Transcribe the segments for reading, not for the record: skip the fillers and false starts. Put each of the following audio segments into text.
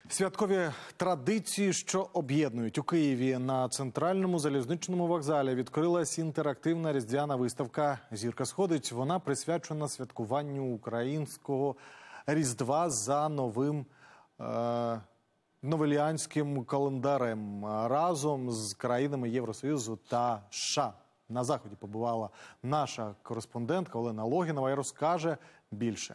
Святкові традиції, що об'єднують. У Києві на центральному залізничному вокзалі відкрилась інтерактивна різдвяна виставка «Зірка сходить». Вона присвячена святкуванню українського Різдва за новим новеліанським календарем разом з країнами Євросоюзу та США. На заході побувала наша кореспондентка Олена Логінова і розкаже більше.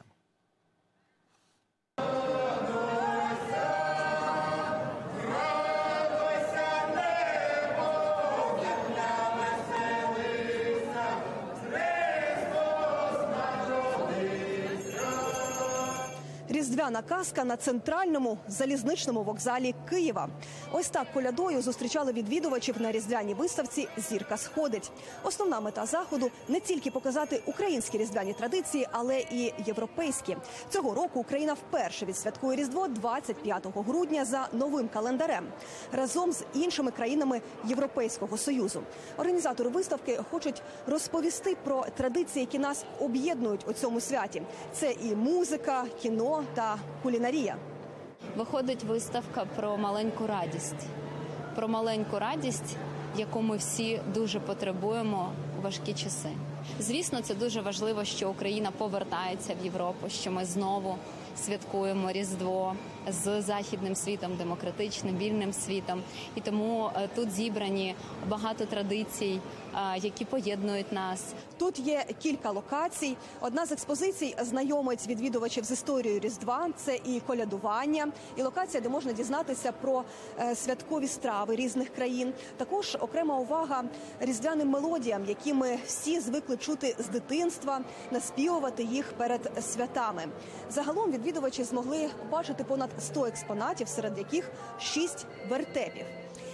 Різдвяна казка на центральному залізничному вокзалі Києва. Ось так колядою зустрічали відвідувачів на різдвяній виставці «Зірка сходить». Основна мета заходу – не тільки показати українські різдвяні традиції, але і європейські. Цього року Україна вперше відсвяткує Різдво 25 грудня за новим календарем, разом з іншими країнами Європейського Союзу. Організатори виставки хочуть розповісти про традиції, які нас об'єднують у цьому святі. Це і музика, кіно та кулінарія. Виходить виставка про маленьку радість. Про маленьку радість, яку ми всі дуже потребуємо у важкі часи. Звісно, це дуже важливо, що Україна повертається в Європу, що ми знову святкуємо Різдво з західним світом, демократичним, вільним світом. І тому тут зібрані багато традицій, які поєднують нас. Тут є кілька локацій. Одна з експозицій знайомить відвідувачів з історією Різдва. Це і колядування, і локація, де можна дізнатися про святкові страви різних країн. Також окрема увага різдвяним мелодіям, які ми всі звикли чути з дитинства, наспівувати їх перед святами. Загалом відвідувачі змогли побачити понад 100 експонатів, серед яких 6 вертепів.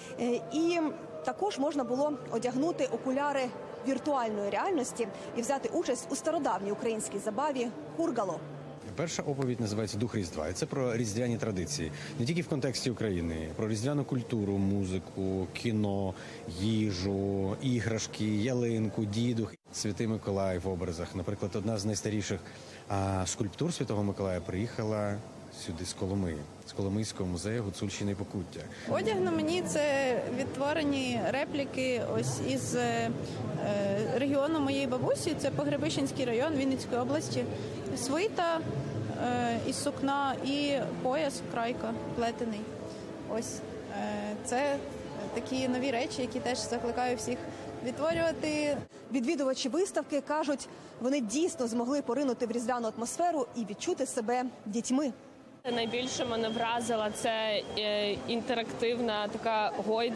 І також можна було одягнути окуляри віртуальної реальності і взяти участь у стародавній українській забаві «Хургало». Перша оповідь називається «Дух Різдва». І це про різдвяні традиції. Не тільки в контексті України. Про різдвяну культуру, музику, кіно, їжу, іграшки, ялинку, дідух. Святий Миколай в образах. Наприклад, одна з найстаріших скульптур Святого Миколая приїхала сюди з Коломиї, з Коломийського музею Гуцульщини і Покуття. Одяг на мені – це відтворені репліки ось із регіону моєї бабусі, це Погребищенський район Вінницької області. Свита із сукна і пояс, крайка, плетений. Ось це такі нові речі, які теж закликаю всіх відтворювати. Відвідувачі виставки кажуть, вони дійсно змогли поринути в різдвяну атмосферу і відчути себе дітьми. Найбільше мене вразила це інтерактивна така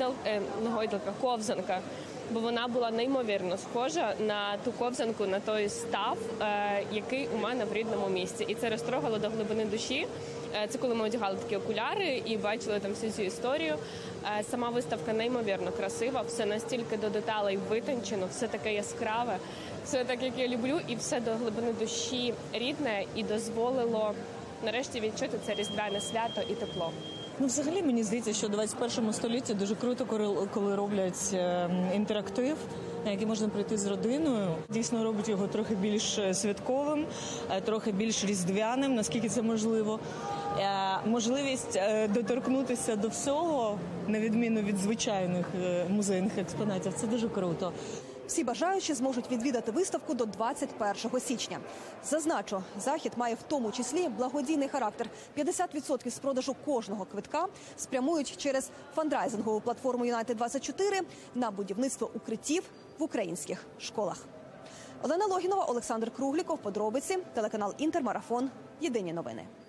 ковзанка, бо вона була неймовірно схожа на ту ковзанку, на той став, який у мене в рідному місті. І це розтрогало до глибини душі. Це коли ми одягали такі окуляри і бачили там всю цю історію. Сама виставка неймовірно красива, все настільки до деталей витончено, все таке яскраве, все так, як я люблю, і все до глибини душі рідне, і дозволило нарешті відчути це різдвяне свято і тепло. Взагалі, мені здається, що в 21 столітті дуже круто, коли роблять інтерактив, на який можна прийти з родиною. Дійсно робить його трохи більш святковим, трохи більш різдвяним, наскільки це можливо. Можливість доторкнутися до всього, на відміну від звичайних музейних експонатів, це дуже круто. Всі бажаючі зможуть відвідати виставку до 21 січня. Зазначу, захід має в тому числі благодійний характер. 50% з продажу кожного квитка спрямують через фандрайзингову платформу United24 на будівництво укриттів в українських школах. Олена Логінова, Олександр Кругліков, подробиці, телеканал «Інтермарафон». Єдині новини.